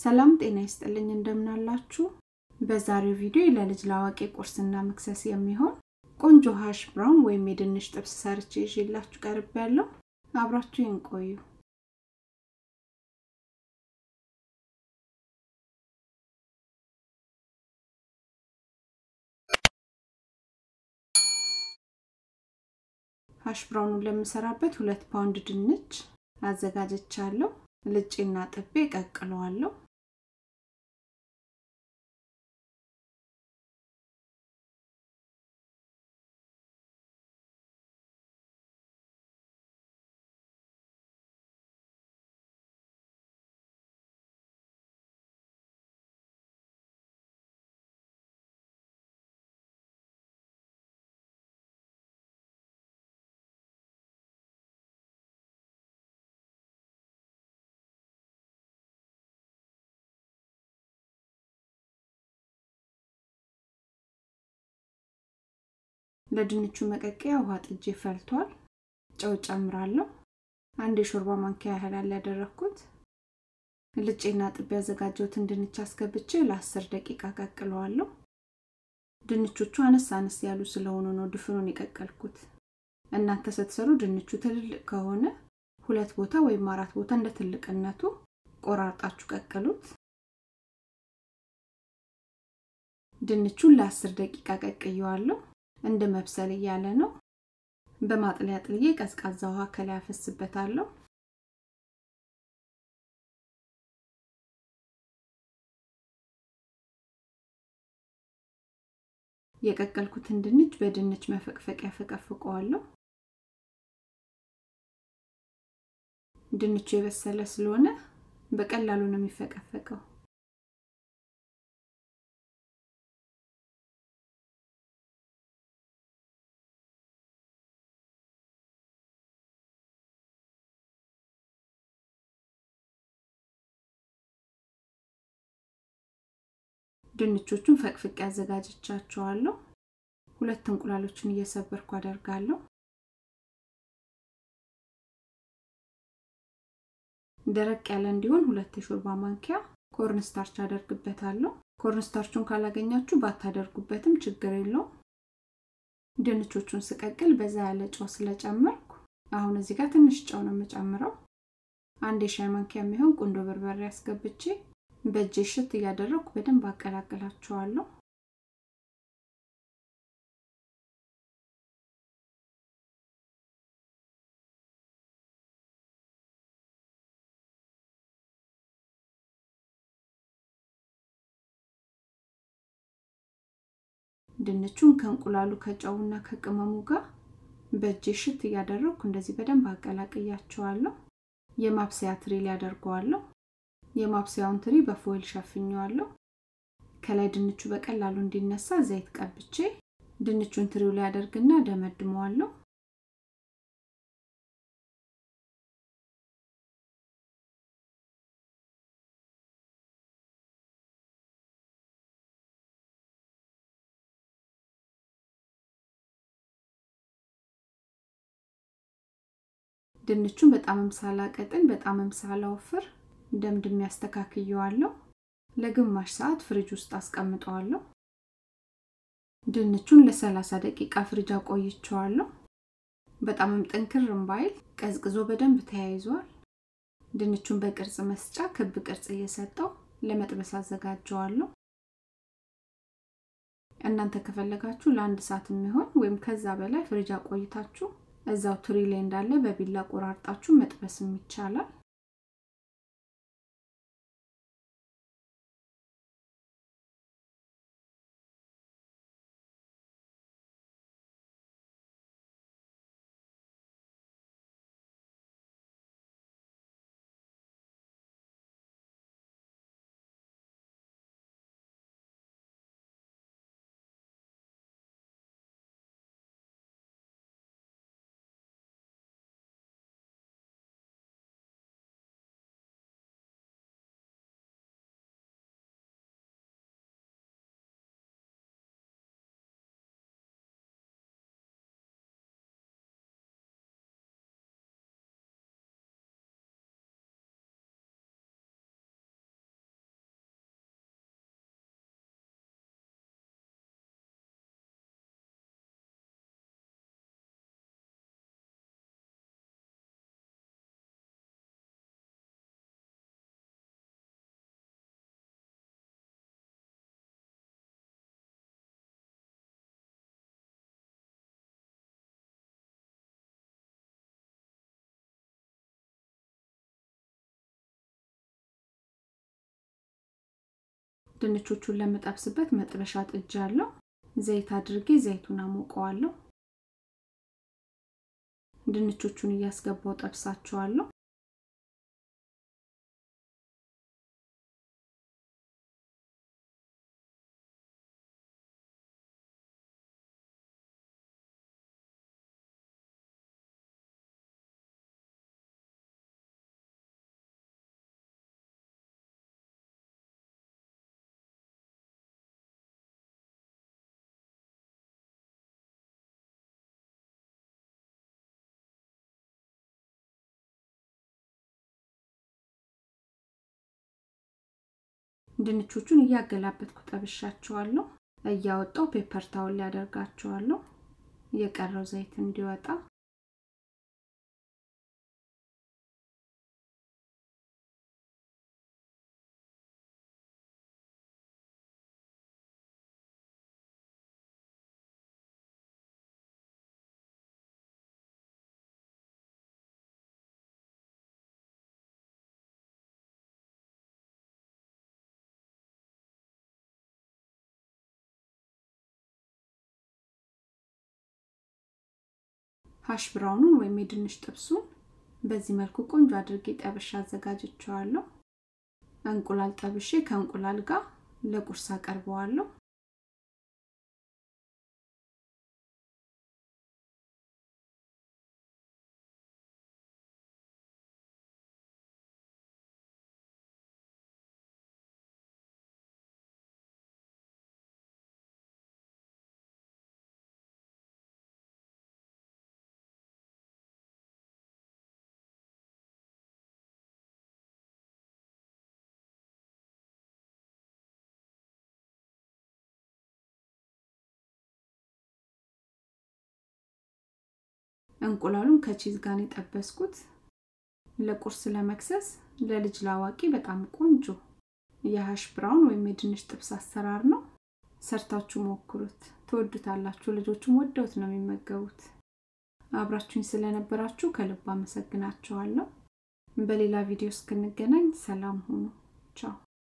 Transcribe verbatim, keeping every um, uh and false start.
ሰላም ጤና ይስጥልኝ እንደምን አላችሁ በዛሬው ቪዲዮ ለልጅ ላዋቂ ቁርስና መክሰስ የሚሆን ቆንጆ ሃሽ ብራውን ወይም የድንች ጥብስ ሰርቼ ይዤላችሁ ቀርቤያለሁ አብራችሁን ቆዩ ሃሽ ብራውኑን ለምሰራበት ሁለት ፓውንድ ድንች አዘጋጅቻለሁ ልጬና ጥቤ ቀቅለዋለሁ ለድንቹ መቀቀያ ውሃ ጥጄ ፈልቷል ጨው ጨምራለሁ አንድ የሾርባ ማንኪያ ያህል ያደረኩት ልጬና ጥቤ ያዘጋጀሁትን ድንች አስገብቼ ለ10 ደቂቃ ቀቅለዋለሁ ድንቾቹ አነስ አነስ ያሉ ስለሆኑ ነው ድፍኑን የቀቀልኩት እናንተ ስትሰሩ ድንቹ ትልልቅ ከሆነ ሁለት ቦታ ወይም አራት ቦታ እንደ ትልቅነቱ ቆራርጣችሁ ቀቅሉት ድንቹን ለ10 ደቂቃ ቀቅየዋለሁ እንደ መብሰል ያለ ነው በማጥለያ ጥልዬ ቀዝቃዛ ውሃ ከላይ አፈስበታለሁ የቀቀልኩትን ድንች በድንች መፈቅፈቂያ ፈቀፍቀዋለሁ ድንቹ የበሰለ ስለሆነ በቀላሉ ነው የሚፈቀፈቀው ድንቾቹን ፈቅፍቄ አዘጋጅቻቸዋለሁ ሁለት እንቁላሎችን እየሰበርኩ አደርጋለሁ ደረቅ ያለ እንዲሆን ሁለት የሾርባ ማንኪያ ኮርን ስታርች አደርግበታለሁ ኮርን ስታርቹን ካላገኛችሁ ባታደርጉበትም ችግር የለውም ድንቾቹን ስቀቅል በዛ ያለ ጨው ስለጨመርኩ አሁን እዚህ ጋር ትንሽ ጨው ነው የምጨምረው አንድ የሻይ ማንኪያ የሚሆን ቁንዶ በርበሬ አስገብቼ በእጄ ሽት ያደረኩ በደንብ አቀላቅላቸዋለሁ ድንቹን ከእንቁላሉ ከጨውና ከቅመሙ ጋር በእጄ ሽት ያደረኩ እንደዚህ በደንብ አቀላቅያቸዋለሁ የማብሰያ ትሪ ላይ አደርገዋለሁ የማብሰያውን ትሪ በፎይል ሸፍኘዋለሁ ከላይ ድንቹ በቀላሉ እንዲነሳ ዘይት ቀብቼ ድንቹን ትሪው ላይ አደርግና ደመድመዋለሁ ድንቹን በጣም ሳላቀጥን በጣም ሳላወፍር ደምድም ያስተካክየዋለሁ ለግማሽ ሰዓት ፍሪጅ ውስጥ አስቀምጠዋለሁ ድንቹን ለ30 ደቂቃ ፍሪጅ አቆይቼዋለሁ በጣምም ጥንክርም ባይል ቀዝቅዞ በደንብ ተያይዟል ድንቹን በቅርጽ መስጫ ክብ ቅርጽ እየሰጠው ለመጥበስ አዘጋጀዋለሁ እናንተ ከፈለጋችሁ ለአንድ ሰዓት የሚሆን ወይም ከዛ በላይ ፍሪጅ አቆይታችሁ እዛው ትሪ ላይ እንዳለ በቢላ ቆራርጣችሁ መጥበስም ይቻላል ድንቾቹን ለመጠብስበት መጥበሻ ጥጃለሁ። ዘይት አድርጌ ዘይቱን አሞቀዋለሁ። ድንቾቹን እያስገባው ጠብሳቸዋለሁ። ድንቾቹን እያገላበጥኩ ጠብሻቸዋለሁ። እያወጣው ፔፐር ታውል ያደርጋቸዋለሁ የቀረው ዘይት እንዲወጣ። ሃሽ ብራውኑን ወይም የድንች ጥብሱን በዚህ መልኩ ቆንጆ አድርጌ ጠብሼ አዘጋጅቼዋለሁ። እንቁላል ጠብሼ ከእንቁላል ጋር ለቁርስ አቀርበዋለሁ። እንቁላሉን ከቺዝ ጋር የጠበስኩት ለቁርስ ለመክሰስ ለልጅ ላዋቂ በጣም ቆንጆ የሃሽ ብራውን ወይም የድንች ጥብስ አሰራር ነው። ሰርታችሁ ሞክሩት፣ ትወዱታላችሁ። ልጆቹም ወደውት ነው የሚመገቡት። አብራችሁኝ ስለነበራችሁ ከልብ አመሰግናችኋለሁ። በሌላ ቪዲዮ እስክንገናኝ ሰላም ሁኑ። ቻው።